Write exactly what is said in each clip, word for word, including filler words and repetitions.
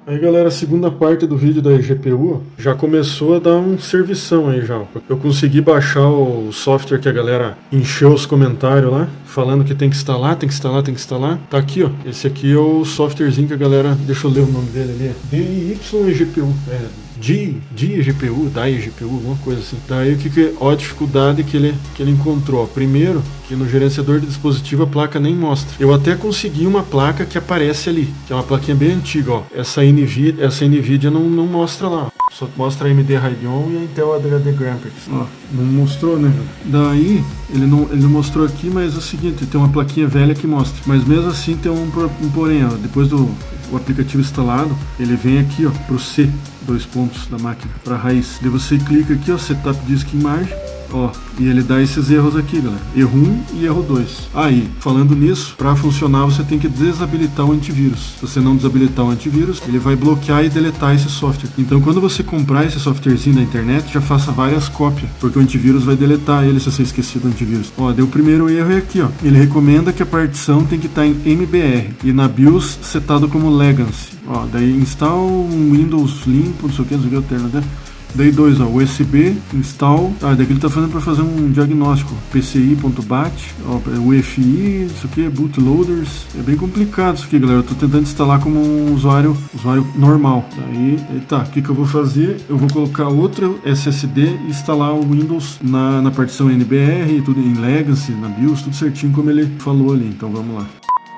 Aí galera, a segunda parte do vídeo da G P U já começou a dar um servição aí já. Eu consegui baixar o software que a galera encheu os comentários lá, falando que tem que instalar, tem que instalar, tem que instalar. Tá aqui, ó. Esse aqui é o softwarezinho que a galera... Deixa eu ler o nome dele ali. D I Y E G P U. É, D I G P U, D I G P U, alguma coisa assim. Daí o que que... Ó a dificuldade que ele, que ele encontrou. Primeiro, que no gerenciador de dispositivo a placa nem mostra. Eu até consegui uma placa que aparece ali, que é uma plaquinha bem antiga, ó. Essa NVIDIA, essa NVIDIA não, não mostra lá. Só mostra a A M D Radeon e a Intel H D Graphics. Ó, não mostrou, né? Daí, ele não, ele não mostrou aqui, mas é o seguinte, tem uma plaquinha velha que mostra. Mas mesmo assim tem um, um porém, ó. Depois do o aplicativo instalado, ele vem aqui, ó, pro C, dois pontos da máquina, pra raiz. Daí você clica aqui, ó, Setup Disk Image. Ó, e ele dá esses erros aqui, galera. Erro um e erro dois. Aí, falando nisso, para funcionar você tem que desabilitar o antivírus. Se você não desabilitar o antivírus, ele vai bloquear e deletar esse software. Então, quando você comprar esse softwarezinho na internet, já faça várias cópias, porque o antivírus vai deletar ele se você esquecer do antivírus. Ó, deu o primeiro erro é aqui, ó. Ele recomenda que a partição tem que estar em M B R e na BIOS setado como Legacy. Ó, daí instala um Windows limpo, não sei o que, não sei o que, alterna, né? Daí dois, ó, U S B, install, ah, daqui ele tá fazendo para fazer um diagnóstico, P C I.bat, ó, U F I, isso aqui é bootloaders, é bem complicado isso aqui, galera, eu tô tentando instalar como um usuário, usuário normal. Daí, tá, o que que eu vou fazer? Eu vou colocar outro S S D e instalar o Windows na, na partição N B R, tudo em Legacy, na BIOS, tudo certinho como ele falou ali, então vamos lá.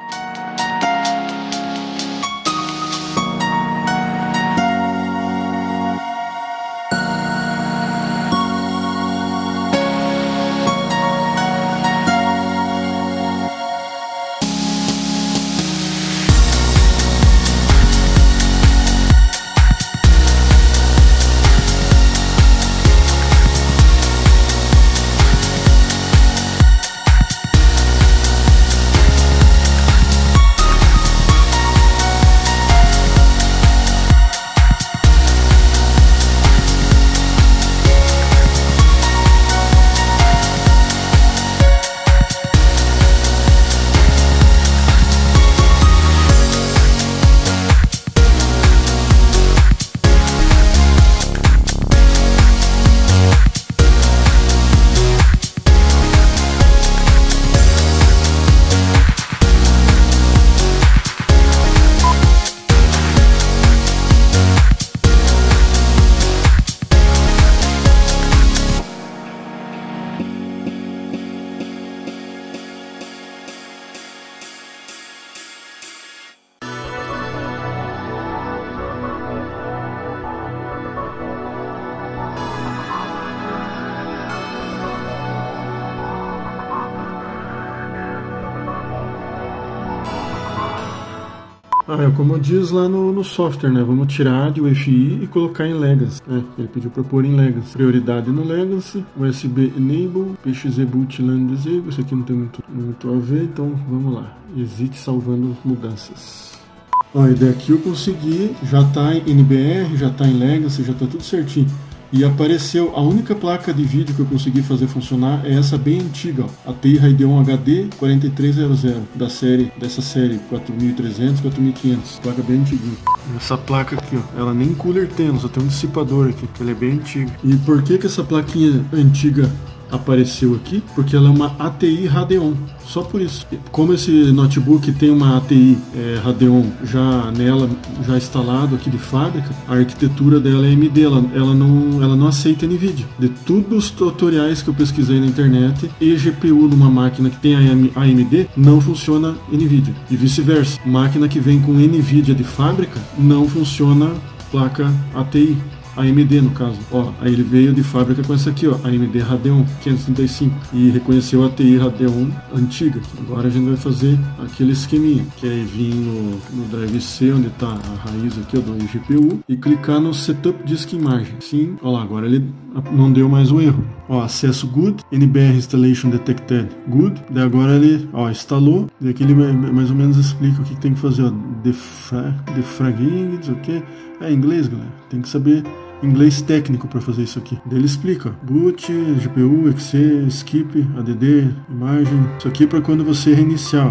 Ah, é como diz lá no, no software, né? Vamos tirar de U F I e colocar em Legacy, né? Ele pediu para pôr em Legacy. Prioridade no Legacy, U S B Enable, P X Z Boot LAN Disable. Isso aqui não tem muito, muito a ver, então vamos lá. Exit salvando mudanças. Ó, e daqui eu consegui, já tá em N B R, já tá em Legacy, já tá tudo certinho. E apareceu, a única placa de vídeo que eu consegui fazer funcionar é essa bem antiga, ó, a T I Radeon H D quatro três zero zero, da série, dessa série quatro mil e trezentos, quatro mil e quinhentos, placa bem antiguinha. Essa placa aqui, ó, ela nem cooler tem, só tem um dissipador aqui, ela é bem antiga. E por que que essa plaquinha antiga apareceu aqui? Porque ela é uma A T I Radeon, só por isso. Como esse notebook tem uma A T I é, Radeon já nela, já instalado aqui de fábrica, a arquitetura dela é A M D, ela, ela, não, ela não aceita NVIDIA. De todos os tutoriais que eu pesquisei na internet, e G P U numa máquina que tem a A M D, não funciona NVIDIA. E vice-versa, máquina que vem com NVIDIA de fábrica, não funciona placa A T I. A M D no caso, ó, aí ele veio de fábrica com essa aqui, ó, A M D Radeon quinhentos e trinta e cinco, e reconheceu a T I Radeon antiga. Agora a gente vai fazer aquele esqueminha, que é vir no, no drive C, onde está a raiz aqui, ó, do G P U, e clicar no Setup Disk Image. Sim, ó lá, agora ele não deu mais o erro. Ó, acesso good, N B R Installation Detected good, daí agora ele, ó, instalou, e aqui ele mais ou menos explica o que tem que fazer, ó, defra, defragging, isso aqui, é inglês, galera, tem que saber inglês técnico para fazer isso aqui. Daí ele explica, boot, G P U, X C, skip, A D D, imagem, isso aqui é para quando você reiniciar, ó.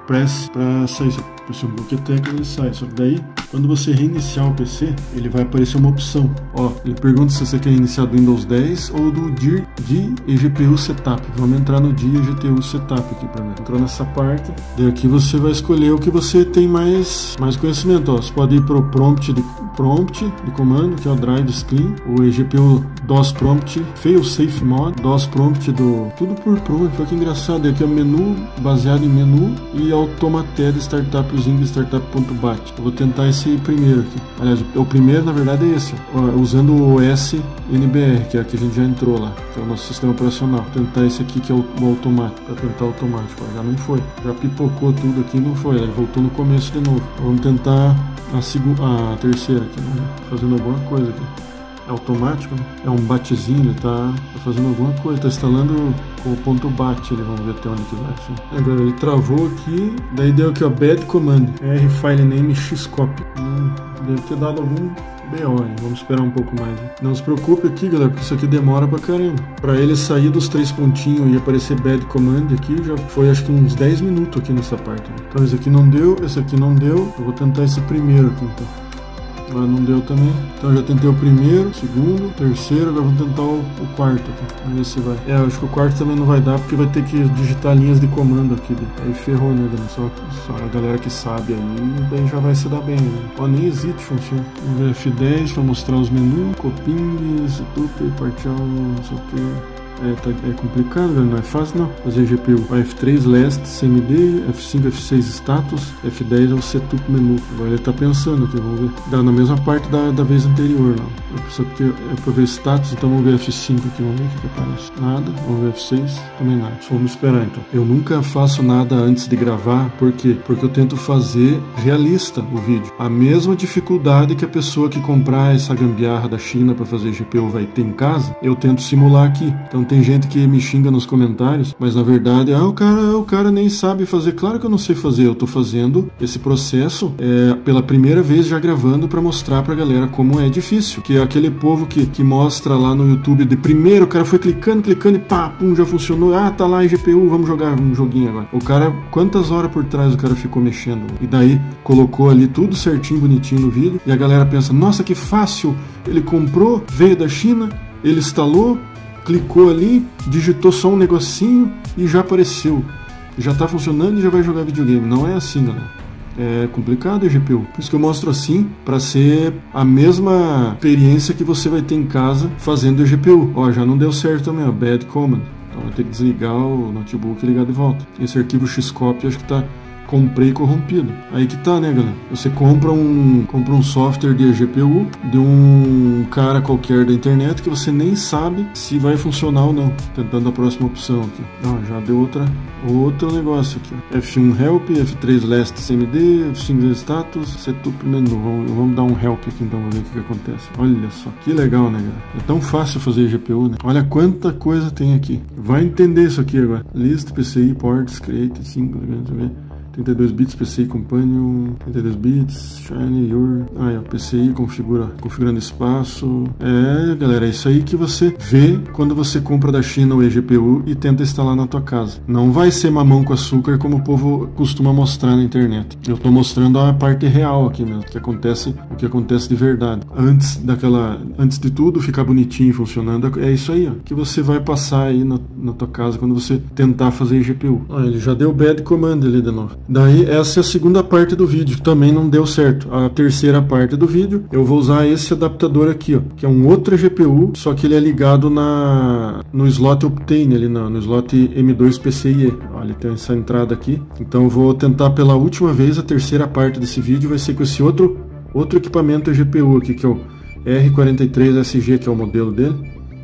press para sair. Pressiona o bloqueio tecla, ele sai. Só que daí, quando você reiniciar o P C, ele vai aparecer uma opção. Ó, ele pergunta se você quer iniciar do Windows dez ou do D I G P U Setup. Vamos entrar no D I G P U Setup aqui para mim. Entrou nessa parte. Daí aqui você vai escolher o que você tem mais, mais conhecimento. Ó, você pode ir para o prompt de, prompt de comando, que é o Drive Screen, o E G P U DOS Prompt, Failsafe Mod, DOS Prompt do... Tudo por prompt, olha que engraçado. Aqui é o menu, baseado em menu, e Automated Startup usando startup.bat. Eu vou tentar esse primeiro aqui. Aliás, o primeiro na verdade é esse, ó, usando o O S N B R, que é aqui a gente já entrou lá, que é o nosso sistema operacional. Vou tentar esse aqui que é o, o automático, para tentar automático. Ó, já não foi, já pipocou tudo aqui, não foi, ele voltou no começo de novo. Vamos tentar a, segunda, a terceira aqui, né? Fazendo alguma coisa aqui. É automático, né? É um batzinho, ele tá, tá fazendo alguma coisa, tá instalando com o ponto bat, ele, vamos ver até onde que vai. Assim. Agora ele travou aqui, daí deu aqui ó, bad command, R file name xcopy. Hum, deve ter dado algum B O, hein? Vamos esperar um pouco mais. Hein? Não se preocupe aqui, galera, porque isso aqui demora pra caramba. Pra ele sair dos três pontinhos e aparecer bad command aqui, já foi acho que uns dez minutos aqui nessa parte. Né? Então esse aqui não deu, esse aqui não deu, eu vou tentar esse primeiro aqui então. Mas não deu também. Então eu já tentei o primeiro, o segundo, o terceiro, agora vamos tentar o, o quarto aqui. Vamos ver se vai. É, eu acho que o quarto também não vai dar, porque vai ter que digitar linhas de comando aqui. Aí ferrou, né, galera? Só, só a galera que sabe aí, daí já vai se dar bem, né? Ó, nem existe funciona. Vamos ver F dez para mostrar os menus, coping, setup, partial, não sei o que. É, tá, é complicado, velho, não é fácil não. Fazer G P U. O F três Last, C M D, F cinco, F seis Status, F dez é o Setup Menu. Agora ele tá pensando aqui, vamos ver. Dá na mesma parte da, da vez anterior lá. Só que é pra ver status, então vamos ver F cinco aqui, vamos ver o que, que aparece. Nada, vamos ver F seis, também nada. Vamos esperar então. Eu nunca faço nada antes de gravar, por quê? Porque eu tento fazer realista o vídeo. A mesma dificuldade que a pessoa que comprar essa gambiarra da China para fazer G P U vai ter em casa, eu tento simular aqui. Então tem gente que me xinga nos comentários, mas na verdade, ah, o cara, o cara nem sabe fazer. Claro que eu não sei fazer, eu tô fazendo esse processo é, pela primeira vez já gravando para mostrar pra galera como é difícil. Que é aquele povo que, que mostra lá no YouTube de primeiro, o cara foi clicando, clicando e pá, pum, já funcionou. Ah, tá lá em G P U, vamos jogar um joguinho agora. O cara, quantas horas por trás o cara ficou mexendo? E daí colocou ali tudo certinho, bonitinho no vídeo, e a galera pensa, nossa, que fácil, ele comprou, veio da China, ele instalou, clicou ali, digitou só um negocinho e já apareceu. Já tá funcionando e já vai jogar videogame. Não é assim, galera. É complicado a G P U. Por isso que eu mostro assim, para ser a mesma experiência que você vai ter em casa fazendo a G P U. Ó, já não deu certo também, ó, bad command. Então vai ter que desligar o notebook e ligar de volta. Esse arquivo xcopy acho que tá comprei corrompido. Aí que tá, né, galera? Você compra um, compra um software de G P U de um cara qualquer da internet que você nem sabe se vai funcionar ou não. Tentando a próxima opção aqui. Ah, já deu outra, outro negócio aqui. F um Help, F três Last C M D, F cinco Status, Setup Menu. Vamos, vamos dar um Help aqui então, vamos ver o que, que acontece. Olha só, que legal, né, galera? É tão fácil fazer G P U, né? Olha quanta coisa tem aqui. Vai entender isso aqui agora. List, P C I, Ports, Create, cinco, deixa eu ver. trinta e dois bits, P C I Companion, trinta e dois bits, Shine, Your... Ah, é, o P C I configura, configurando espaço. É, galera, é isso aí que você vê quando você compra da China o E G P U e tenta instalar na tua casa. Não vai ser mamão com açúcar como o povo costuma mostrar na internet. Eu tô mostrando a parte real aqui mesmo, que acontece, o que acontece de verdade. Antes daquela, antes de tudo ficar bonitinho e funcionando, é isso aí, ó, que você vai passar aí na, na tua casa quando você tentar fazer G P U. Ah, ele já deu bad command ali de novo. Daí essa é a segunda parte do vídeo, que também não deu certo. A terceira parte do vídeo, eu vou usar esse adaptador aqui, ó, que é um outro G P U, só que ele é ligado na, no slot Optane, ali na, no slot M dois P C I E. Ó, ele tem essa entrada aqui. Então eu vou tentar pela última vez, a terceira parte desse vídeo vai ser com esse outro, outro equipamento G P U aqui, que é o R quarenta e três S G, que é o modelo dele.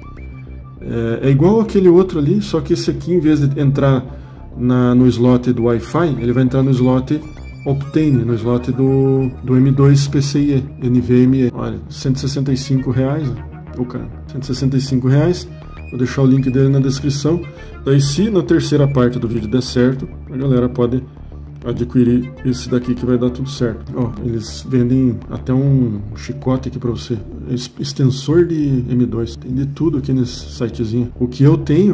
É, é igual aquele outro ali, só que esse aqui, em vez de entrar Na, no slot do Wi-Fi, ele vai entrar no slot Optane, no slot do, do M dois P C I E, N V M E. Olha, cento e sessenta e cinco reais, ó. O cara, cento e sessenta e cinco reais. Vou deixar o link dele na descrição. Daí, se na terceira parte do vídeo der certo, a galera pode adquirir esse daqui que vai dar tudo certo. Ó, eles vendem até um chicote aqui para você, extensor de M dois. Tem de tudo aqui nesse sitezinho. O que eu tenho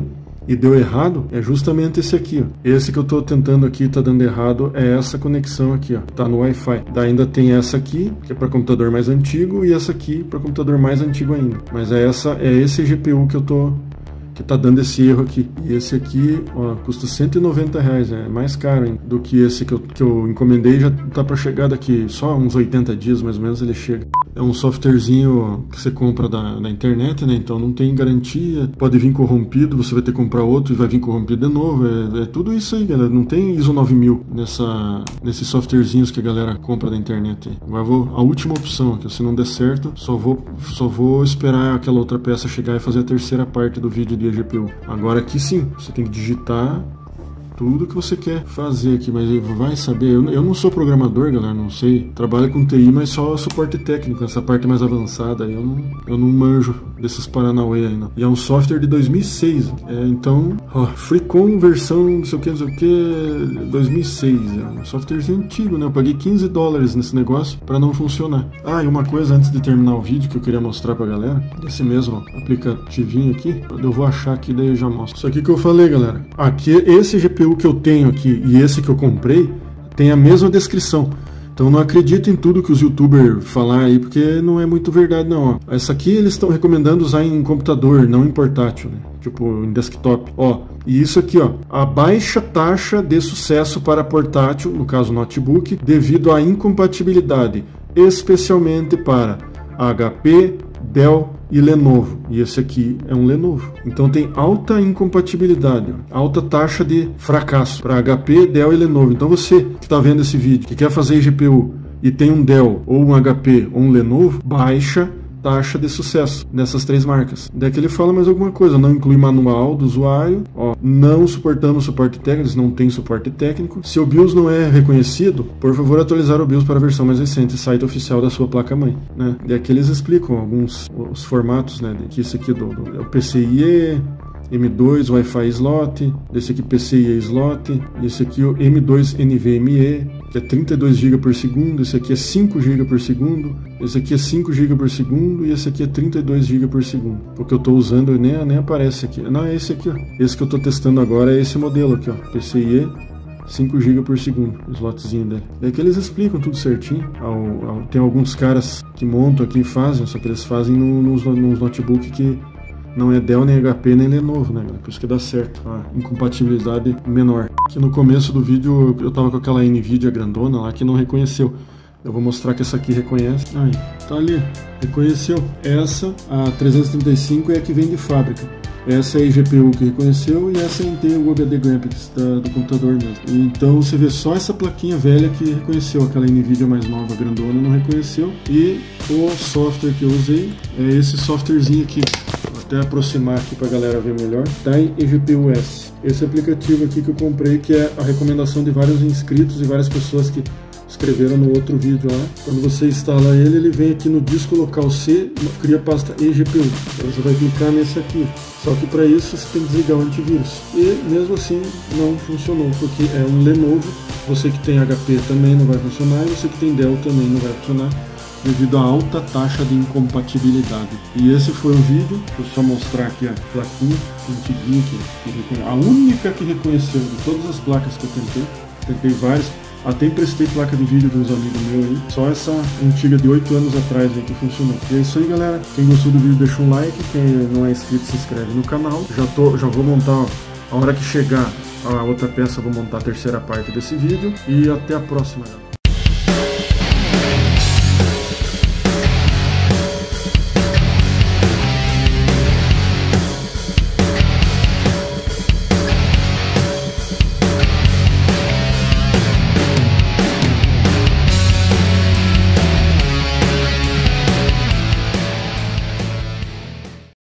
e deu errado é justamente esse aqui, ó. Esse que eu tô tentando aqui tá dando errado é essa conexão aqui, ó. Tá no Wi-Fi. Daí ainda tem essa aqui, que é para computador mais antigo, e essa aqui para computador mais antigo ainda. Mas é essa, é esse G P U que eu tô que tá dando esse erro aqui. E esse aqui, ó, custa cento e noventa reais, é mais caro, hein, do que esse que eu, que eu encomendei. Já tá para chegar daqui só uns oitenta dias, mais ou menos, ele chega. É um softwarezinho que você compra da, da internet, né, então não tem garantia, pode vir corrompido, você vai ter que comprar outro e vai vir corrompido de novo, é, é tudo isso aí, galera, não tem I S O nove mil nessa, nesses softwarezinhos que a galera compra da internet. Agora vou, a última opção, que se não der certo, só vou, só vou esperar aquela outra peça chegar e fazer a terceira parte do vídeo de G P U. Agora aqui sim, você tem que digitar tudo que você quer fazer aqui, mas vai saber, eu, eu não sou programador, galera, não sei, trabalho com T I, mas só suporte técnico, essa parte mais avançada, eu não, eu não manjo desses paranauê ainda. E é um software de dois mil e seis, é, então, ó, FreeCom versão não sei o que, não sei o que, dois mil e seis, é um softwarezinho antigo, né, eu paguei quinze dólares nesse negócio pra não funcionar. Ah, e uma coisa antes de terminar o vídeo que eu queria mostrar pra galera, desse mesmo aplicativinho aqui, eu vou achar aqui, daí eu já mostro. Isso aqui que eu falei, galera, aqui, esse G P U que eu tenho aqui e esse que eu comprei tem a mesma descrição. Então não acredito em tudo que os youtubers falam aí, porque não é muito verdade não, ó. Essa aqui eles estão recomendando usar em computador, não em portátil, né? Tipo em desktop. Ó, e isso aqui, ó, a baixa taxa de sucesso para portátil, no caso notebook, devido à incompatibilidade, especialmente para H P, Dell e Lenovo, e esse aqui é um Lenovo, então tem alta incompatibilidade, alta taxa de fracasso para H P, Dell e Lenovo. Então você que está vendo esse vídeo, que quer fazer G P U e tem um Dell ou um H P ou um Lenovo, baixa taxa de sucesso nessas três marcas. Daí que ele fala mais alguma coisa, não inclui manual do usuário, ó, não suportamos suporte técnico, eles não tem suporte técnico. Se o BIOS não é reconhecido, por favor atualizar o BIOS para a versão mais recente, site oficial da sua placa-mãe, né? Daí que eles explicam alguns os formatos, né, que isso aqui do, do é o P C I E, M dois Wi-Fi slot, esse aqui P C I E slot, esse aqui o M dois N V M E, que é trinta e dois gigas por segundo, esse aqui é cinco gigas por segundo, esse aqui é cinco gigas por segundo e esse aqui é trinta e dois gigas por segundo. O que eu estou usando nem, nem aparece aqui. Não, é esse aqui, ó. Esse que eu estou testando agora é esse modelo aqui, ó, P C I E, cinco gigas por segundo, o slotzinho dele. Daí que eles explicam tudo certinho. Ao, ao, tem alguns caras que montam aqui e fazem, só que eles fazem no, nos, nos notebooks que não é Dell, nem H P, nem Lenovo, né, galera? Por isso que dá certo, a incompatibilidade menor. Aqui no começo do vídeo eu tava com aquela Nvidia grandona lá que não reconheceu. Eu vou mostrar que essa aqui reconhece. Aí, tá ali, reconheceu. Essa, a trezentos e trinta e cinco, é a que vem de fábrica. Essa é a I G P U que reconheceu e essa é a Intel H D Graphics da, do computador mesmo. Então você vê só essa plaquinha velha que reconheceu, aquela Nvidia mais nova, grandona, não reconheceu. E o software que eu usei é esse softwarezinho aqui. Vou até aproximar aqui pra galera ver melhor. Time E G P U S. Esse aplicativo aqui que eu comprei, que é a recomendação de vários inscritos e várias pessoas que escreveram no outro vídeo lá. Quando você instala ele, ele vem aqui no disco local C, cria a pasta E G P U. Então você vai clicar nesse aqui. Só que para isso você tem que desligar o antivírus. E mesmo assim não funcionou, porque é um Lenovo. Você que tem H P também não vai funcionar, e você que tem Dell também não vai funcionar, devido à alta taxa de incompatibilidade. E esse foi o vídeo. Deixa eu só mostrar aqui a plaquinha antiguinha, que, que a única que reconheceu de todas as placas que eu tentei. Tentei várias. Até emprestei placa de vídeo de uns amigos meus aí. Só essa antiga de oito anos atrás aí que funcionou. E é isso aí, galera. Quem gostou do vídeo deixa um like. Quem não é inscrito se inscreve no canal. Já, tô, já vou montar, a hora que chegar a outra peça, vou montar a terceira parte desse vídeo. E até a próxima, galera.